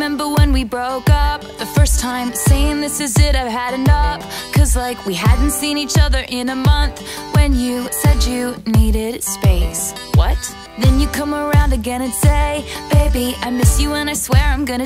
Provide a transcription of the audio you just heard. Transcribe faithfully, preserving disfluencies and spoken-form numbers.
remember when we broke up, the first time, saying this is it, I've had enough. Cause like we hadn't seen each other in a month, when you said you needed space. What? Then you come around again and say, baby, I miss you and I swear I'm gonna